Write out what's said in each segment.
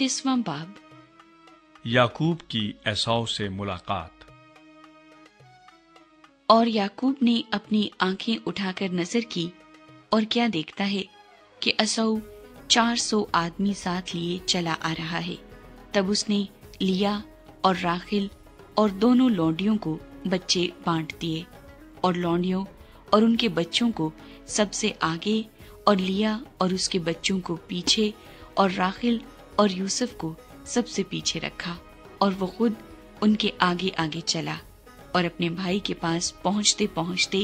29वां बाब। याकूब की एसाव से मुलाकात। और याकूब ने अपनी आंखें उठाकर नजर की, और क्या देखता है कि एसाव 400 आदमी साथ लिए चला आ रहा है। तब उसने लिया और राखिल और दोनों लौंडियों को बच्चे बांट दिए, और लौंडियों और उनके बच्चों को सबसे आगे, और लिया और उसके बच्चों को पीछे, और राखिल और यूसुफ को सबसे पीछे रखा, और वो खुद उनके आगे आगे चला, और अपने भाई के पास पहुंचते पहुंचते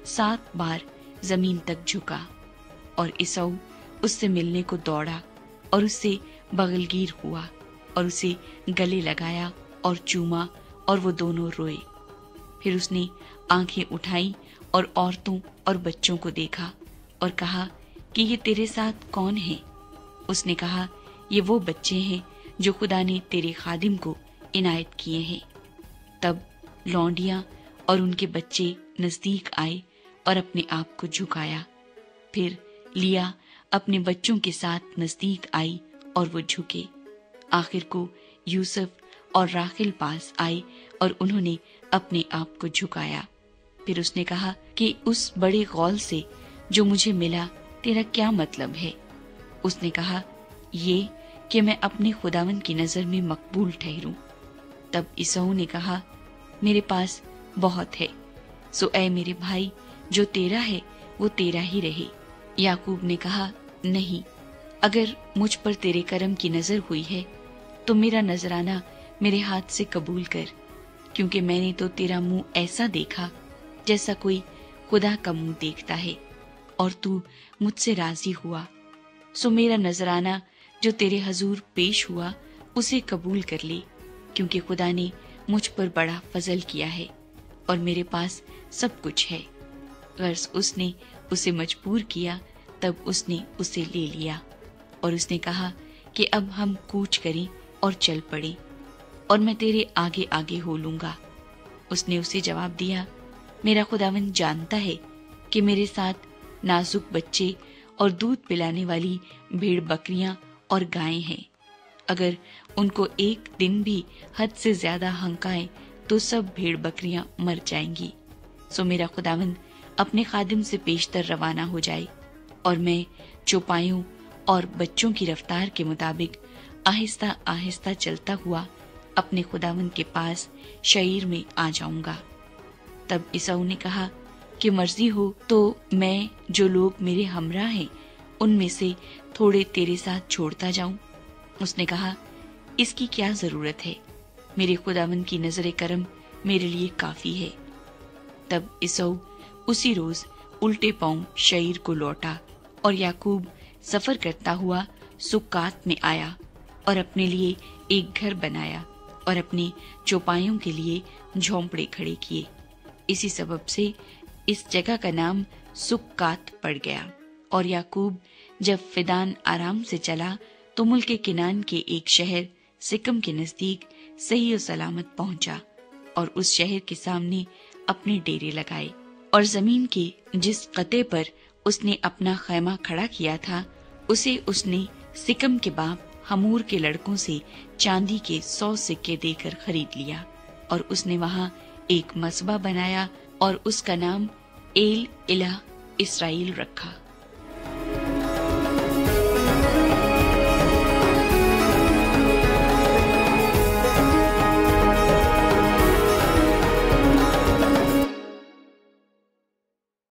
7 बार जमीन तक झुका। और एसाव उससे मिलने को दौड़ा और उससे बगलगीर हुआ और उसे गले लगाया और चूमा, और वो दोनों रोए। फिर उसने आंखें उठाई और औरतों और बच्चों को देखा और कहा कि ये तेरे साथ कौन है? उसने कहा, ये वो बच्चे हैं जो खुदा ने तेरे खादिम को इनायत किए हैं। तब लौंडियां और उनके बच्चे नजदीक आए और अपने आप को झुकाया। फिर लिया अपने बच्चों के साथ नजदीक आई और वो झुके। आखिर को यूसुफ और राखिल पास आए और उन्होंने अपने आप को झुकाया। फिर उसने कहा कि उस बड़े गौल से जो मुझे मिला तेरा क्या मतलब है? उसने कहा, ये कि मैं अपने खुदावन की नजर में मकबूल ठहरूं। तब एसाव ने कहा, मेरे पास बहुत है, सो ऐ मेरे भाई, जो तेरा है वो तेरा ही रहे। याकूब ने कहा, नहीं, अगर मुझ पर तेरे करम की नजर हुई है तो मेरा नजराना मेरे हाथ से कबूल कर, क्योंकि मैंने तो तेरा मुंह ऐसा देखा जैसा कोई खुदा का मुंह देखता है, और तू मुझसे राजी हुआ। सो मेरा नजराना जो तेरे हजूर पेश हुआ उसे कबूल कर ले, क्योंकि खुदा ने मुझ पर बड़ा फजल किया है और मेरे पास सब कुछ है। गर्ज उसने उसे मजबूर किया, तब उसने उसे ले लिया। और उसने कहा कि अब हम कूच करें और चल पड़े, और मैं तेरे आगे आगे हो लूंगा। उसने उसे जवाब दिया, मेरा खुदावन जानता है कि मेरे साथ नाजुक बच्चे और दूध पिलाने वाली भेड़ बकरियां और गायें हैं। अगर उनको एक दिन भी हद से ज्यादा हंकाएं तो सब भेड़ बकरियां मर जाएंगी। सो मेरा खुदावन अपने खादिम से पेशतर रवाना हो जाए, और मैं चौपाइयों और बच्चों की रफ्तार के मुताबिक आहिस्ता आहिस्ता चलता हुआ अपने खुदावन के पास शईर में आ जाऊंगा। तब एसाव ने कहा कि मर्जी हो तो मैं जो लोग मेरे हमरा हैं उनमें से थोड़े तेरे साथ छोड़ता जाऊं। उसने कहा, इसकी क्या जरूरत है, मेरे खुदावन की नजर करम मेरे लिए काफी है। तब एसाव उसी रोज उल्टे पांव शईर को लौटा, और याकूब सफर करता हुआ सुक्कात में आया और अपने लिए एक घर बनाया और अपने चौपाइयों के लिए झोंपड़े खड़े किए। इसी सबब से इस जगह का नाम सुक्कात पड़ गया। और याकूब जब फिदान आराम से चला तो मुल्क किनान के एक शहर सिकम के नजदीक सही और सलामत पहुंचा, और उस शहर के सामने अपने डेरे लगाए। और जमीन के जिस कते पर उसने अपना खैमा खड़ा किया था उसे उसने सिकम के बाप हमूर के लड़कों से चांदी के 100 सिक्के देकर खरीद लिया। और उसने वहां एक मसबा बनाया और उसका नाम एल इलाह इसराइल रखा।